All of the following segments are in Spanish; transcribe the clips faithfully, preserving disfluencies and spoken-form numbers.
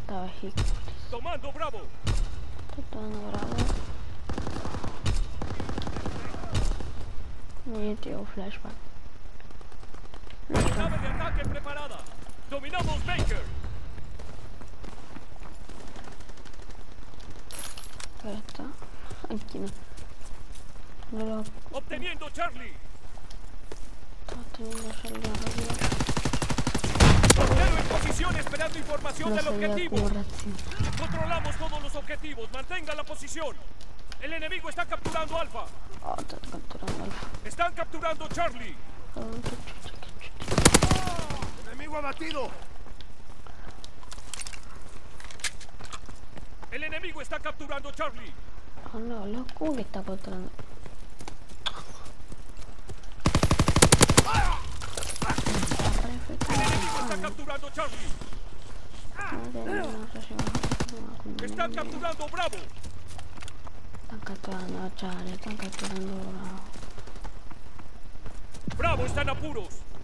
Estaba Hickory. Tomando Bravo. Está tomando Bravo. Y tío, flashback. Nave de ataque preparada. Dominamos Baker. Ahí está. Aquí no. No lo... Obteniendo Charlie. Está teniendo Charlie arriba. Tornero en posición esperando información No del sabía objetivo. cómo reaccionar. Controlamos todos los objetivos. Mantenga la posición. El enemigo está capturando Alfa. Oh, está capturando Alfa. Están capturando Charlie. Oh, qué chucha, qué chucha. ¡Enemigo abatido! El enemigo está capturando Charlie. Oh no, loco, que está capturando. El enemigo está capturando Charlie. Están capturando Bravo. Están capturando a Charlie, están capturando Bravo. Bravo está en apuros.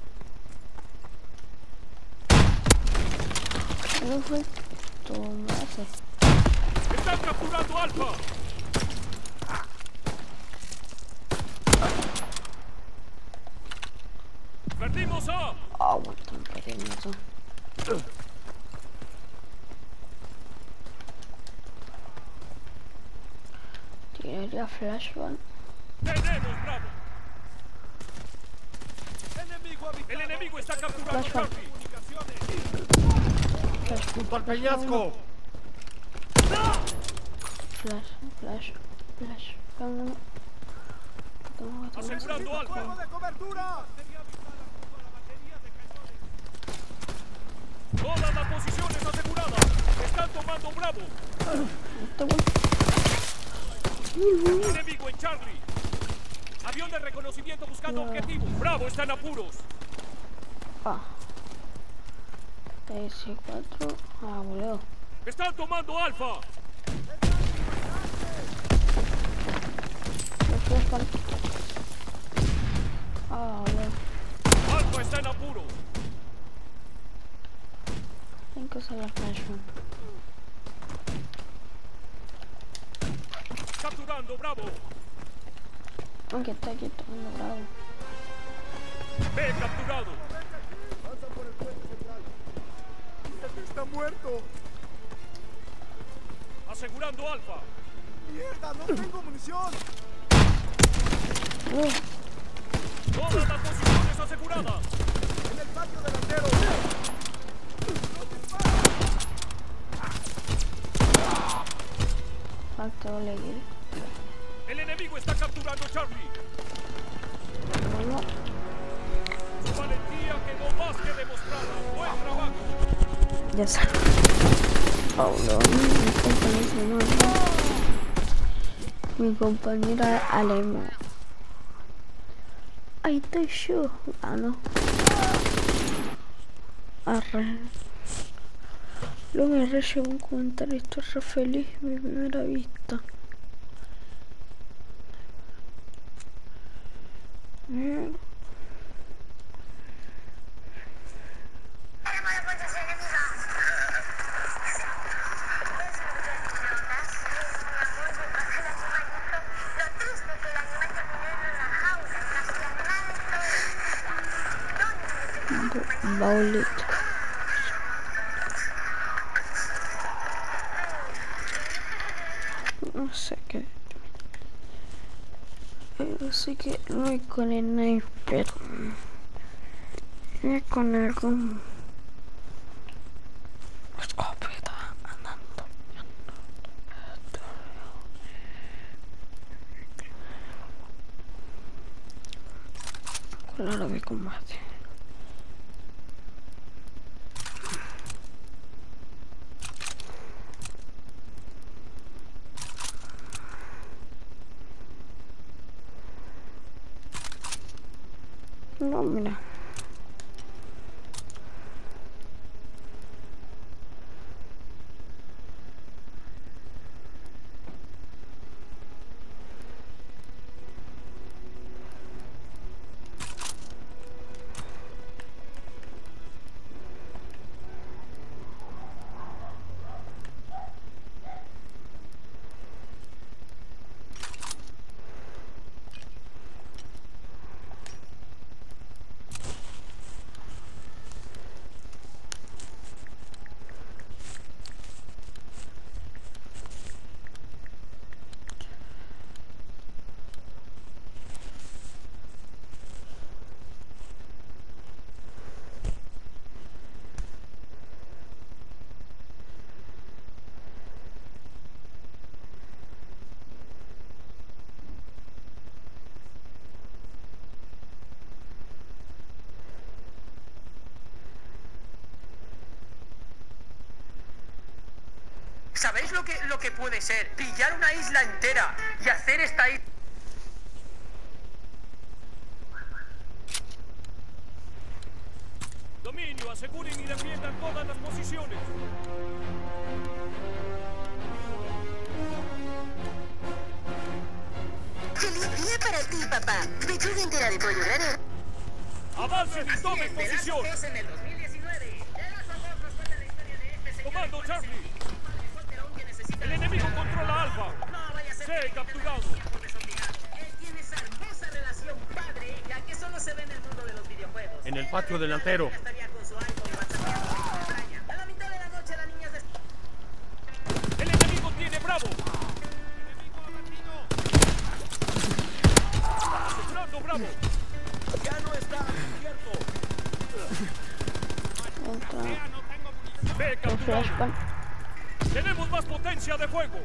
¿Qué fue tu base? Están capturando Alfa. Perdimos A. Ah, bueno, están perdiendo eso. Tiraría flashbang. Tenemos Bravo. El enemigo está capturando Flashbang. Charlie. Flash, ¡Junto al peñasco! flash, flash, flash. Vámonos. Toma, toma. Asegurando Alfa. ¡Fuego de cobertura! Todas las posiciones aseguradas. Están tomando Bravo. Está bueno. El enemigo en Charlie. Avión de reconocimiento buscando No. objetivo. Bravo está en apuros. Ah. T S cuatro. Ah, boludo. Están tomando Alfa. Los flashbang. Ah, boludo. Alfa está en apuros. Tengo que usar la flashbang. Capturando Bravo. Aunque está aquí tomando Bravo. B capturado. Pasa por el puente central. ¡Está muerto! Asegurando Alfa. ¡Mierda! ¡No tengo munición! Uh, Todas las posiciones aseguradas. ¡En el patio delantero! falta Oleguil. El enemigo está capturando Charlie. Bueno, Su valentía quedó más que demostrada. Buen trabajo. ya está. Oh, no. Mi compañera no. Mi compañera alemán. Ahí estoy yo. Ah, no. Arre. Luego me re llegó un comentario. Estoy re feliz. Mi primera vista. Mm. Baulit. No sé qué. Pero sí que no voy con el sniper. Voy con algún escopeta andando. Con la de combate. No, mira. ¿Sabéis lo que, lo que puede ser? Pillar una isla entera y hacer esta isla... Dominio, aseguren y defiendan todas las posiciones. ¡Feliz día para ti, papá! Pechuga entera de pollo grande. Avancen y tomen posición. En el dos mil diecinueve. Comando Charlie. El enemigo controla Alfa. Se capturado. Él tiene esa hermosa relación padre-hija que solo se ve en el mundo de los videojuegos. En el patio delantero. Estaría con su iPhone WhatsApp. A la mitad de la noche la niña se... El enemigo tiene Bravo. Asegurando Bravo. Ya no está abierto. Otra. Ve El capturado. flashbang. Tenemos más potencia de fuego.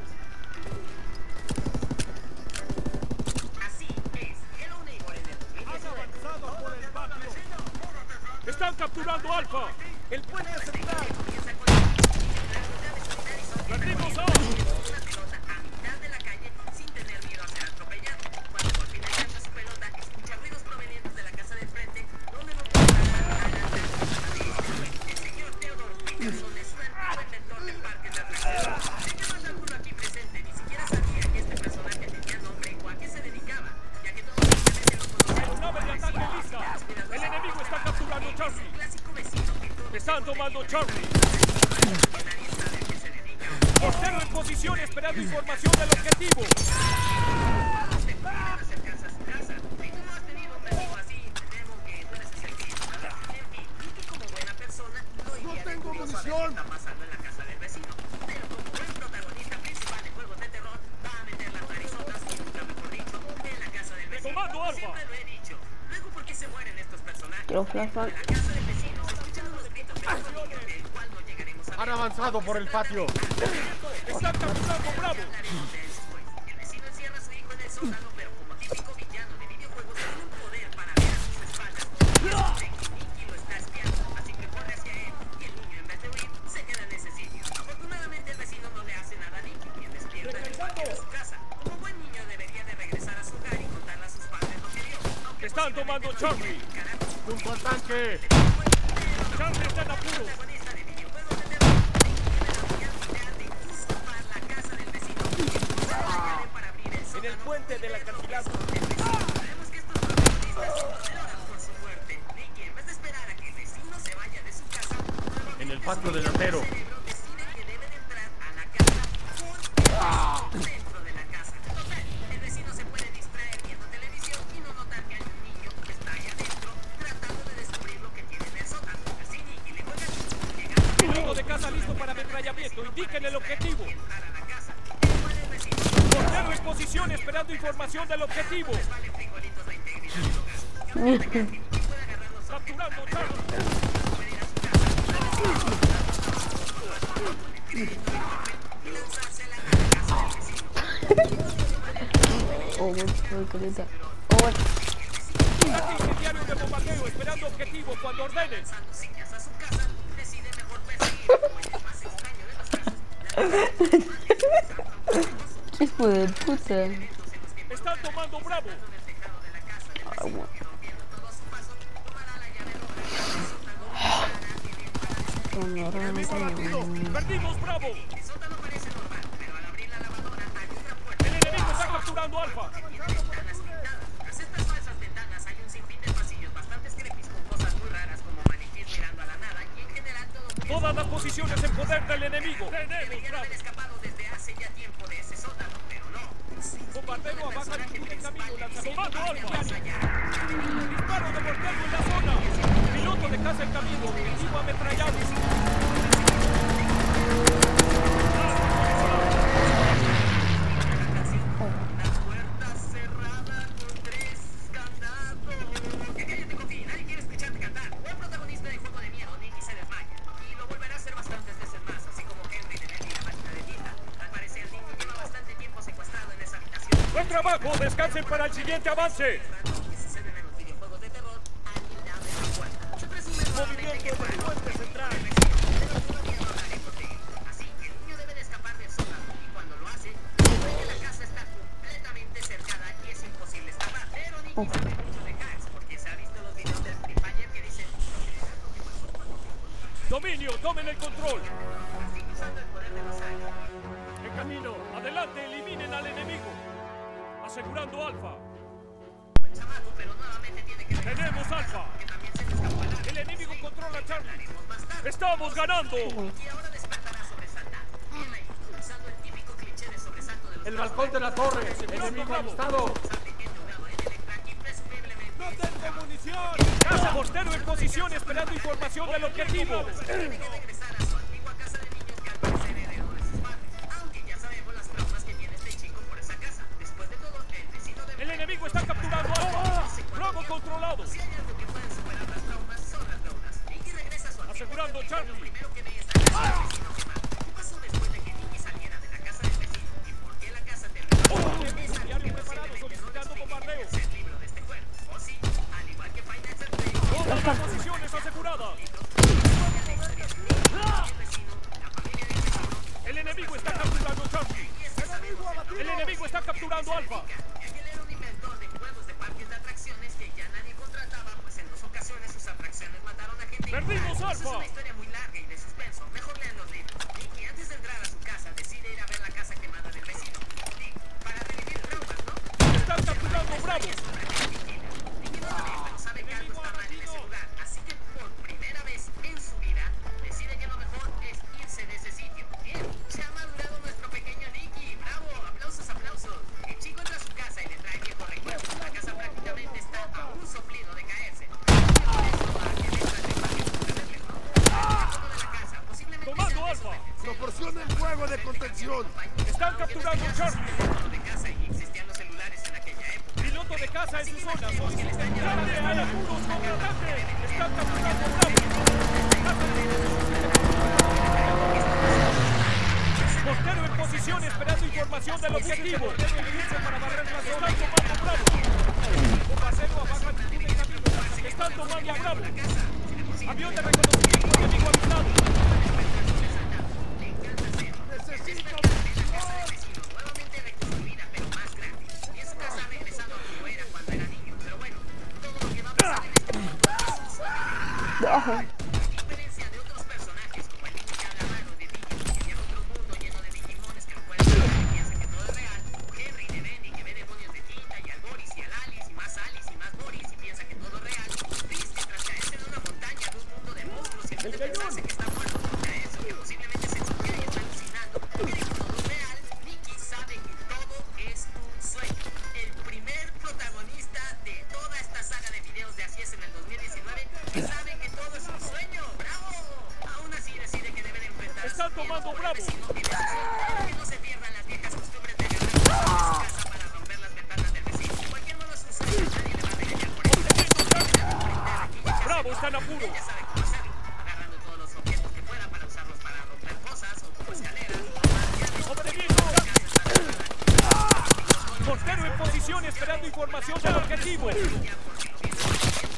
Así es. El Unable en el dos mil diecinueve. Están capturando Alfa. El puente central. Perdimos a Una pelota a mitad de la calle sin tener miedo a ser atropellado. Cuando por fin alcanza su pelota, escucha ruidos provenientes de la casa del frente, donde no puede parar a la el señor Theodore Peterson es un antiguo inventor de parques de atracciones. El que más alguno aquí presente ni siquiera sabía que este personaje tenía nombre o a qué se dedicaba, ya que todos simplemente lo conocemos. Nave de ataque lista. El enemigo está capturando Charlie. Clásico vecino que todos Están tomando Charlie. Portero en posición esperando información del objetivo. acercarse a su casa. Si tú no has tenido un vecino así, temo que tú eres exceptivo, ¿verdad? En fin, Nicky como buena persona no iría de curioso a ver qué está pasando en la casa del vecino. Pero como buen protagonista principal de juegos de terror, va a meter las narizotas, y nunca mejor dicho, en la casa del vecino. Comando Alfa. Siempre lo he dicho. Luego, ¿por qué se mueren estos personajes? Quiero flashbang. En la casa del vecino se escuchan unos gritos de un niño del cual no llegaremos a ver. Han avanzado por el patio. Están capturando Bravo. El vecino encierra a su hijo en el sótano, pero como típico villano de videojuegos tiene un poder para ver a sus espaldas. Dice que Nicky lo está espiando, así que corre hacia él y el niño en vez de huir se queda en ese sitio. Afortunadamente el vecino no le hace nada a Nicky, quien despierta en el patio de su casa. Como buen niño debería de regresar a su hogar y contarle a sus padres lo que vio. Aunque Están tomando Charlie. Junto al tanque. Charlie está en apuro. protagonista de videojuegos de terror, Nicky tiene la brillante idea de usurpar la casa del vecino y usar la llave para abrir el sótano. En el puente del acantilado. Sabemos que estos protagonistas lloran por su muerte. Nicky, en vez de esperar a que el vecino se vaya de su casa, En el patio delantero. el cerebro decide que debe de entrar a la casa por el dentro de la casa. Total, el vecino se puede distraer viendo televisión y no notar que hay un niño que está ahí adentro tratando de descubrir lo que tiene en el sótano. Así Nicky le juega llegando Piloto de casa listo para ametrallamiento. Indiquen el objetivo. a entrar a la casa. El cual el vecino Portero en posición esperando información del objetivo. vale frijolitos la integridad del hogar. Yo me que Nicky puede agarrar los Capturando Charlie. puede ir a su casa y lanzársela a la casa del vecino. Oh, bueno, voy con esa. Oh, bueno. Ataque incendiario de bombardeo esperando objetivo cuando ordenen. Lanzando sillas a su casa, decide mejor perseguir como el más extraño de los casos. ¿Qué hijo de puta? Están tomando Bravo. En el tejado de la casa del Ah, vecino, bueno. que rompiendo todo a su paso, tomará la llave roja del sótano y entrará en el Con Perdimos Bravo. El sótano parece normal, pero al abrir la lavadora hay una puerta. El enemigo está capturando Alfa. Tiene ventanas pintadas. Tras estas falsas ventanas hay un sinfín de pasillos bastante creepy con cosas muy raras como maniquíes mirando a la nada y en general todo muy Todas las posiciones en poder del enemigo. Tenemos Deberían Bravo. haber escapado desde hace ya tiempo de ese sótano, pero no. Bombardero abajo el camino lanzando Comando Alfa. Más allá. Disparo de mortero en la zona. Piloto de casa en camino. Objetivo ametrallado. La puerta cerrada con tres candados. Que cállate, Coffee. Nadie quiere escucharte cantar. Buen protagonista de juego de miedo, Nicky se desmaya. Y lo volverá a hacer bastantes veces más, así como Henry de Nelly la máquina de tinta. Al parecer, Nicky lleva bastante tiempo secuestrado en esa habitación. Buen trabajo. Descansen para el siguiente avance. Que suceden en los videojuegos de terror, alguien le abre la puerta. Se presume nuevamente que fue el puente central. Pero no miedo hablaré porque así, el niño debe de escapar de Oh. Dominio, tomen el control. En camino, adelante, eliminen al enemigo. Asegurando Alfa. Tenemos Alfa. El enemigo controla Charlie. ¡Estamos ganando! El balcón de la torre. Enemigo avistado. ¡No tengo munición! ¡Casa mortero en posición esperando información del objetivo! ¡El enemigo está capturando Alfa! ¡Bravo controlado! ¡Asegurando Charlie! Diario preparado solicitando bombardeo. Todas las posiciones aseguradas. El enemigo está capturando Charlie. El enemigo está capturando Alfa. ¡Perdimos Alfa! Es una historia muy larga y de suspenso. Mejor lean los libros. Nicky, antes de entrar a su casa, decide ir a ver la casa quemada del vecino. Nick, para revivir traumas, ¿no? ¡Están capturando Bravo! Nicky no sabe, pero sabe que algo está mal en ese lugar. Así que por primera vez en su vida, decide que lo mejor es irse de ese sitio. Bien, se ha madurado nuestro pequeño Nicky. ¡Bravo! ¡Aplausos, aplausos! El chico entra a su casa y le trae viejos recuerdos. La casa prácticamente está a un soplido de caerse. ¡Tomando Alfa! Proporcionen fuego de contención. ¡Están capturando Charlie! de casa y existían los celulares en aquella época. Piloto de casa en su zona. ¡Charlie, hay apuros! ¡Comandante! ¡Están capturando Bravo! Mortero en posición esperando información del objetivo. Para barrer la zona. ¡Están tomando Bravo! Bombardero abajo altitud de camino. ¡Están tomando Bravo! Avión de reconocimiento enemigo habitado. Necesito Nuevamente reconstruida, pero más grande. Y en su casa ha regresado a como era cuando era niño. Pero bueno, todo lo que va a pasar en este momento es un sueño. A diferencia de otros personajes, como el niño que habla raro de niños, que viaja a otro mundo lleno de digimones que no pueden ver y piensa que todo es real, o Henry de Benny que ve demonios de tinta, y al Boris y al Alice y más Alice y más Boris y piensa que todo es real, Chris que tras caerse en una montaña de un mundo de monstruos y en vez de pensarse que está muerto, a eso que posiblemente se choquea y está alucinando, cree que todo es real. Nicky sabe que todo es un sueño. El primer protagonista de toda esta saga de videos de Así es en el dos mil diecinueve que sabe que todo es un sueño. ¡Bravo! Aún así decide que debe de enfrentar a su ¡Están miedo tomando por el Bravo! vecino y decisión, que no se pierdan las viejas costumbres de agarrar las puertas de su casa para romper las ventanas del vecino. En cualquier modo es un sueño, nadie le va a regañar por eso. ¡Bravo! ¡Está en apuro! Ya sabe cómo hacerlo, agarrando todos los objetos que pueda para usarlos para romper cosas o como escaleras. ¡Obteniendo! Mortero en posición esperando información del objetivo.